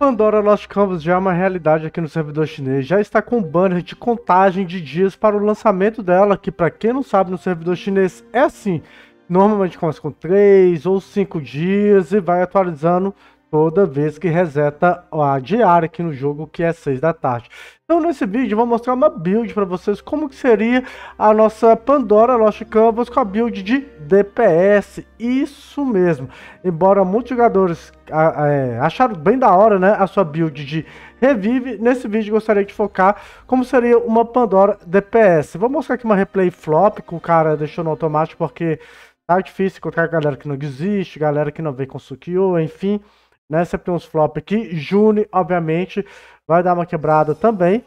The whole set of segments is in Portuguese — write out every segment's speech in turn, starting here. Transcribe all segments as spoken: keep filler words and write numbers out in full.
Pandora Lost Canvas já é uma realidade aqui no servidor chinês, já está com banner de contagem de dias para o lançamento dela, que para quem não sabe no servidor chinês é assim, normalmente começa com três ou cinco dias e vai atualizando toda vez que reseta a diária aqui no jogo, que é seis da tarde. Então nesse vídeo eu vou mostrar uma build para vocês, como que seria a nossa Pandora Lost Canvas com a build de D P S, isso mesmo. Embora muitos jogadores é, acharam bem da hora, né, a sua build de revive, nesse vídeo gostaria de focar como seria uma Pandora D P S. Vou mostrar aqui uma replay flop que o cara deixou no automático porque tá difícil encontrar galera que não existe, galera que não vem com Sukiô, enfim. Né, sempre tem uns flop aqui. June, obviamente, vai dar uma quebrada também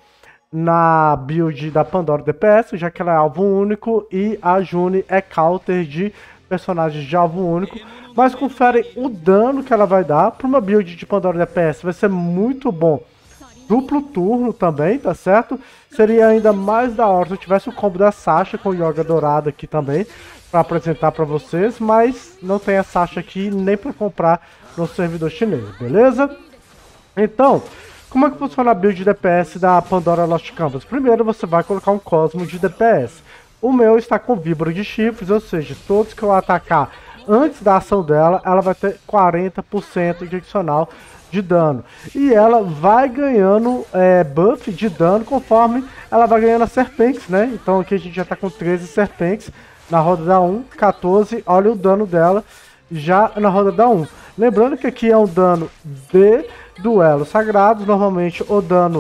na build da Pandora D P S, já que ela é alvo único e a June é counter de personagens de alvo único. Mas confere o dano que ela vai dar para uma build de Pandora D P S. Vai ser muito bom. Duplo turno também, tá certo? Seria ainda mais da hora se eu tivesse o combo da Sasha com Yoga Dourada aqui também, para apresentar para vocês, mas não tem a Sasha aqui nem para comprar no servidor chinês, beleza? Então, como é que funciona a build de D P S da Pandora Lost Canvas? Primeiro você vai colocar um Cosmo de D P S. O meu está com vibro de chifres, ou seja, todos que eu atacar antes da ação dela, ela vai ter quarenta por cento de adicional de dano. E ela vai ganhando é, buff de dano conforme ela vai ganhando as serpentes, né? Então aqui a gente já está com treze serpentes na roda da um, quatorze, olha o dano dela já na roda da um. Lembrando que aqui é um dano de duelos sagrados, normalmente o dano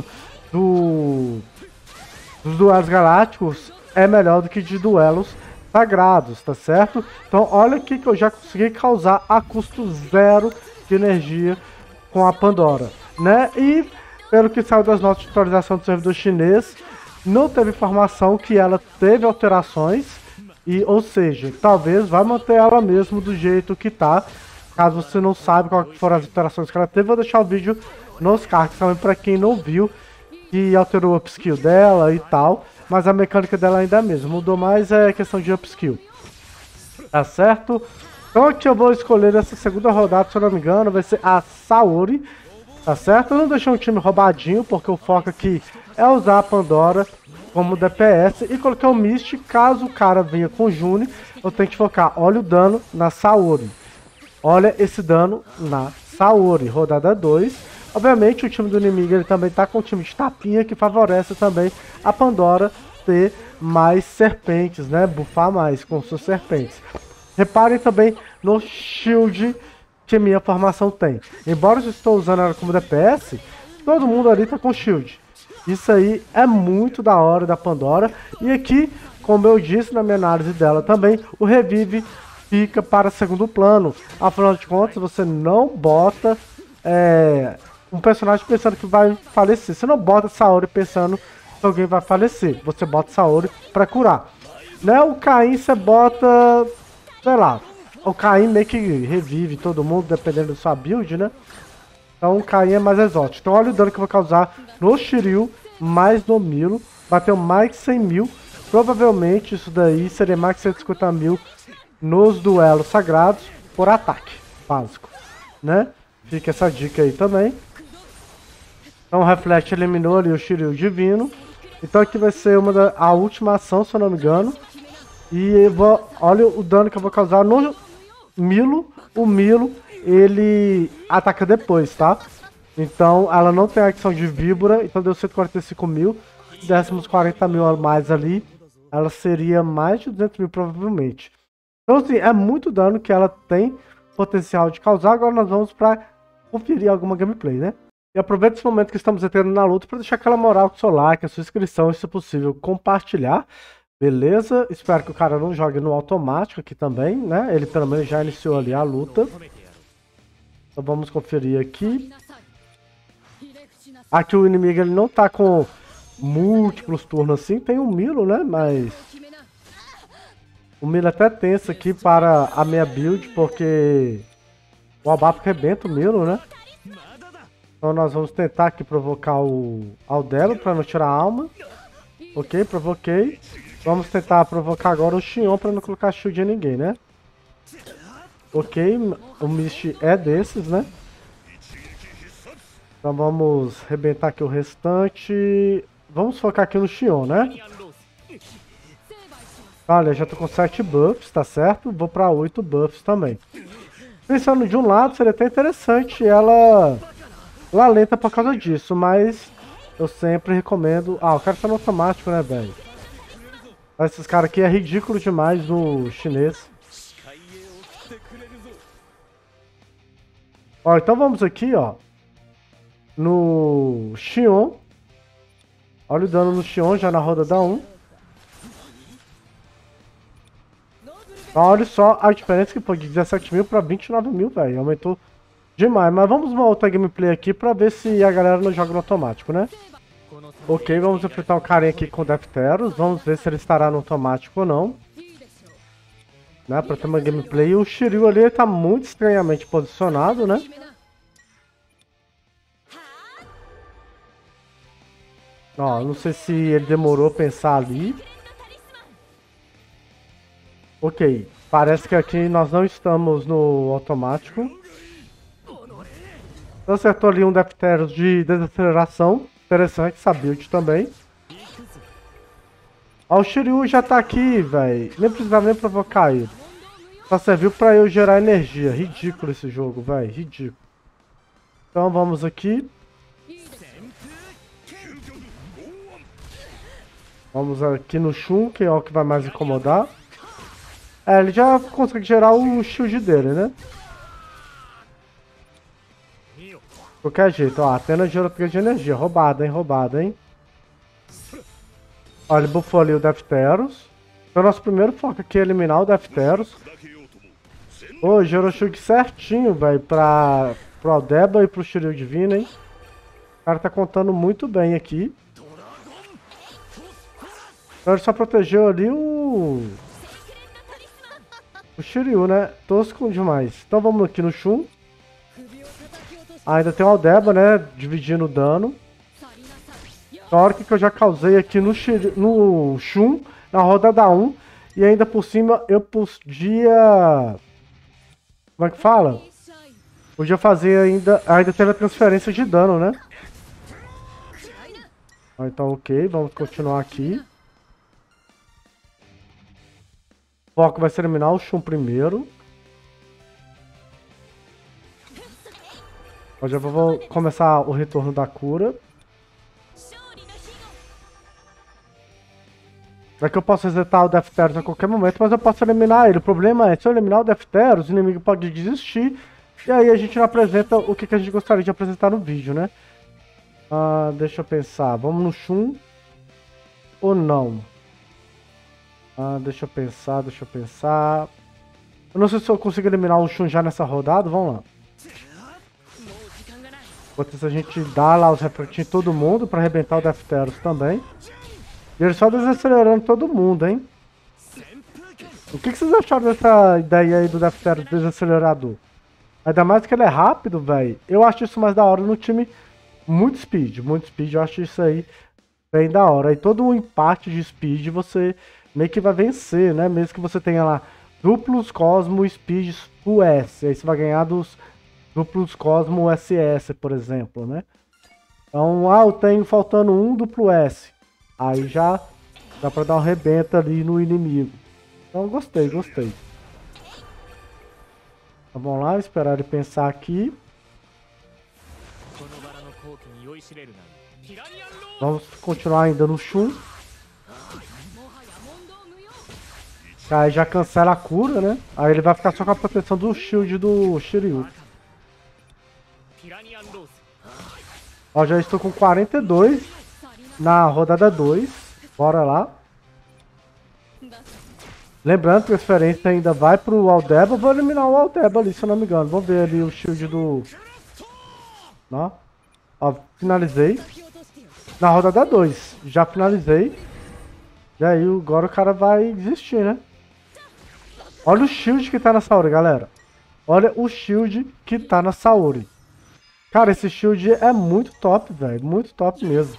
do, dos duelos galácticos é melhor do que de duelos sagrados, tá certo? Então olha aqui que eu já consegui causar a custo zero de energia com a Pandora, né? E pelo que saiu das notas de atualização do servidor chinês, não teve informação que ela teve alterações, e, ou seja, talvez vai manter ela mesmo do jeito que tá. Caso você não saiba qual foram as alterações que ela teve, vou deixar o vídeo nos cards também para quem não viu, que alterou o upskill dela e tal, mas a mecânica dela ainda é a mesma, mudou mais é questão de upskill, tá certo? Então aqui eu vou escolher essa segunda rodada, se eu não me engano, vai ser a Saori, tá certo? Eu não deixei um time roubadinho, porque o foco aqui é usar a Pandora como D P S, e coloquei o Mist, caso o cara venha com June, eu tenho que focar, olha o dano na Saori. Olha esse dano na Saori, rodada dois. Obviamente o time do inimigo ele também tá com um time de tapinha que favorece também a Pandora ter mais serpentes, né? Buffar mais com suas serpentes. Reparem também no shield que minha formação tem. Embora eu estou usando ela como D P S, todo mundo ali tá com shield. Isso aí é muito da hora da Pandora. E aqui, como eu disse na minha análise dela também, o revive fica para segundo plano. Afinal de contas, você não bota é, um personagem pensando que vai falecer. Você não bota Saori pensando que alguém vai falecer. Você bota Saori para curar. Né? O Caim você bota, sei lá, o Caim meio que revive todo mundo, dependendo da sua build, né? Então o Caim é mais exótico. Então olha o dano que eu vou causar no Shiryu, mais no Milo. Bateu mais de cem mil. Provavelmente isso daí seria mais de cento e cinquenta mil nos duelos sagrados por ataque básico, né? Fica essa dica aí também. Então o Reflect eliminou ali o Shiryu divino. Então aqui vai ser uma da, a última ação, se eu não me engano. E eu vou, olha o dano que eu vou causar no Milo. O Milo, ele ataca depois, tá? Então ela não tem a ação de víbora, então deu cento e quarenta e cinco mil. Se dessemos quarenta mil a mais ali, ela seria mais de duzentos mil provavelmente. Então assim, é muito dano que ela tem potencial de causar. Agora nós vamos para conferir alguma gameplay, né? E aproveita esse momento que estamos entrando na luta para deixar aquela moral com o seu like, a sua inscrição e, se possível, compartilhar. Beleza? Espero que o cara não jogue no automático aqui também, né? Ele pelo menos já iniciou ali a luta. Então vamos conferir aqui. Aqui o inimigo ele não tá com múltiplos turnos assim. Tem um Milo, né? Mas o Milo até tenso aqui para a minha build, porque o Abap rebenta o Milo, né? Então nós vamos tentar aqui provocar o Aldelo para não tirar a alma. Ok, provoquei. Vamos tentar provocar agora o Xion para não colocar shield em ninguém, né? Ok, o Mist é desses, né? Então vamos arrebentar aqui o restante. Vamos focar aqui no Xion, né? Olha, já tô com sete buffs, tá certo? Vou pra oito buffs também. Pensando de um lado, seria até interessante ela... ela lenta por causa disso, mas eu sempre recomendo... Ah, o cara tá no automático, né, velho? Esses caras aqui é ridículo demais no chinês. Ó, então vamos aqui, ó. No Xion. Olha o dano no Xion já na roda da um. Olha só a diferença que foi de dezessete mil para vinte e nove mil, velho. Aumentou demais. Mas vamos uma outra gameplay aqui pra ver se a galera não joga no automático, né? Ok, vamos enfrentar o carinha aqui com o Defteros. Vamos ver se ele estará no automático ou não. Né, pra ter uma gameplay. E o Shiryu ali tá muito estranhamente posicionado, né? Ó, não sei se ele demorou a pensar ali. Ok, parece que aqui nós não estamos no automático. Acertou ali um Defteros de desaceleração. Interessante, essa build também. Ó, o Shiryu já tá aqui, velho. Nem precisava nem provocar ele. Só serviu pra eu gerar energia. Ridículo esse jogo, velho. Ridículo. Então vamos aqui. Vamos aqui no Shun, que é o que vai mais incomodar. É, ele já consegue gerar o shield dele, né? De qualquer jeito, ó. Apenas gera três de energia. Roubada, hein? Roubada, hein? Ó, ele buffou ali o Defteros. Então nosso primeiro foco aqui é eliminar o Defteros. Ô, gerou shield certinho, velho, pra... pro Aldeba e pro Shiryu Divino, hein? O cara tá contando muito bem aqui. Então ele só protegeu ali o... o Shiryu, né? Tosco demais. Então vamos aqui no Shun. Ah, ainda tem o Aldeba, né? Dividindo o dano. Torque que eu já causei aqui no, Shiryu, no Shun, na rodada um. E ainda por cima eu podia... Como é que fala? Podia fazer ainda... Ainda teve a transferência de dano, né? Ah, então ok, vamos continuar aqui. O foco vai ser eliminar o Shun primeiro. Eu já vou começar o retorno da cura. Daqui eu posso resetar o Defteros a qualquer momento, mas eu posso eliminar ele. O problema é, se eu eliminar o Defteros, o inimigo pode desistir. E aí a gente não apresenta o que, que a gente gostaria de apresentar no vídeo, né? Ah, deixa eu pensar. Vamos no Shun ou não? Ah, deixa eu pensar, deixa eu pensar. Eu não sei se eu consigo eliminar o Shun já nessa rodada. Vamos lá. Enquanto isso a gente dá lá os refletinhos em todo mundo pra arrebentar o Defteros também. E ele só desacelerando todo mundo, hein? O que, que vocês acharam dessa ideia aí do Defteros desacelerador? Ainda mais que ele é rápido, velho. Eu acho isso mais da hora no time muito speed. Muito speed, eu acho isso aí bem da hora. E todo o empate de speed você meio que vai vencer, né? Mesmo que você tenha lá duplos Cosmo Speed U S. Aí você vai ganhar dos duplos Cosmo S S, por exemplo, né? Então, ah, eu tenho faltando um duplo S. Aí já dá pra dar um rebenta ali no inimigo. Então gostei, gostei. Então, vamos lá, esperar ele pensar aqui. Vamos continuar ainda no Shun. Aí já cancela a cura, né? Aí ele vai ficar só com a proteção do shield do Shiryu. Ó, já estou com quarenta e dois na rodada dois. Bora lá. Lembrando que a transferência ainda vai pro Aldeba. Vou eliminar o Aldeba ali, se eu não me engano. Vamos ver ali o shield do... Ó, ó, finalizei. Na rodada dois. Já finalizei. E aí agora o cara vai desistir, né? Olha o shield que tá na Saori, galera. Olha o shield que tá na Saori. Cara, esse shield é muito top, velho. Muito top mesmo.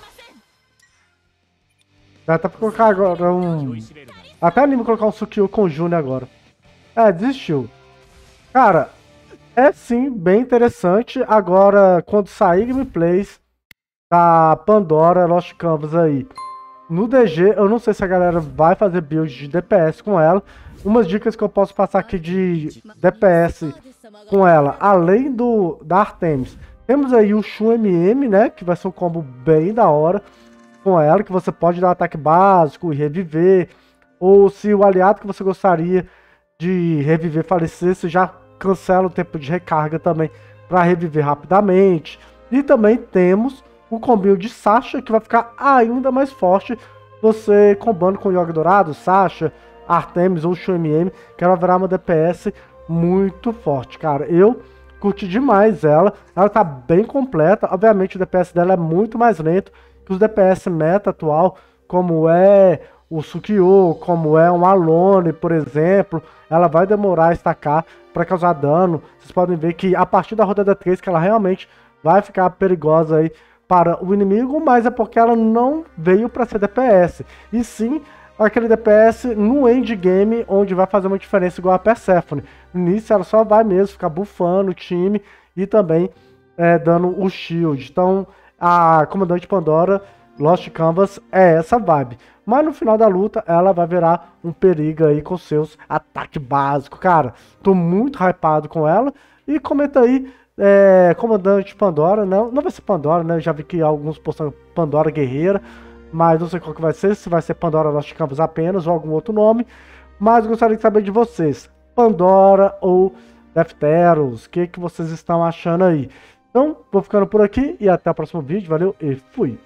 Dá até pra colocar agora um... Até animo colocar um Sukio com Juni agora. É, desistiu. Cara, É sim, bem interessante. Agora, quando sair gameplays da Pandora Lost Canvas aí no D G, eu não sei se a galera vai fazer build de D P S com ela. Umas dicas que eu posso passar aqui de D P S com ela, além do da Artemis. Temos aí o Shun M M, né, que vai ser um combo bem da hora com ela, que você pode dar ataque básico e reviver. Ou se o aliado que você gostaria de reviver falecer, você já cancela o tempo de recarga também para reviver rapidamente. E também temos o combinho de Sasha, que vai ficar ainda mais forte você combando com Yoga Dourado, Sasha, Artemis ou Shun M M, que ela verá uma D P S muito forte, cara. Eu curti demais ela, ela tá bem completa. Obviamente o D P S dela é muito mais lento que os D P S meta atual, como é o Sukiô, como é um Alone, por exemplo. Ela vai demorar a estacar para causar dano. Vocês podem ver que a partir da rodada três que ela realmente vai ficar perigosa aí para o inimigo, mas é porque ela não veio para ser D P S, e sim aquele D P S no endgame, onde vai fazer uma diferença igual a Persephone. No início ela só vai mesmo ficar buffando o time e também é, dando o shield. Então a Comandante Pandora Lost Canvas é essa vibe, mas no final da luta ela vai virar um perigo aí com seus ataques básicos. Cara, tô muito hypado com ela. E comenta aí, é, Comandante Pandora, não, não vai ser Pandora, né? Eu já vi que alguns postam Pandora Guerreira, mas não sei qual que vai ser, se vai ser Pandora Lost Canvas apenas ou algum outro nome. Mas gostaria de saber de vocês, Pandora ou Defteros, o que, que vocês estão achando aí? Então, vou ficando por aqui e até o próximo vídeo, valeu e fui!